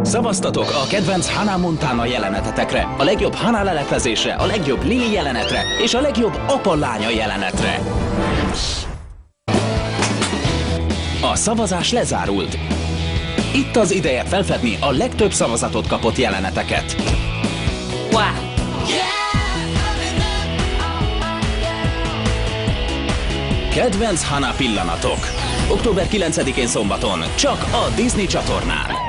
Szavaztatok a kedvenc Hannah Montana jelenetetekre, a legjobb Hannah leleplezésre, a legjobb Lily jelenetre és a legjobb apa-lánya jelenetre. A szavazás lezárult. Itt az ideje felfedni a legtöbb szavazatot kapott jeleneteket. Wow! Kedvenc Hannah pillanatok. Október 9-én szombaton csak a Disney csatornán.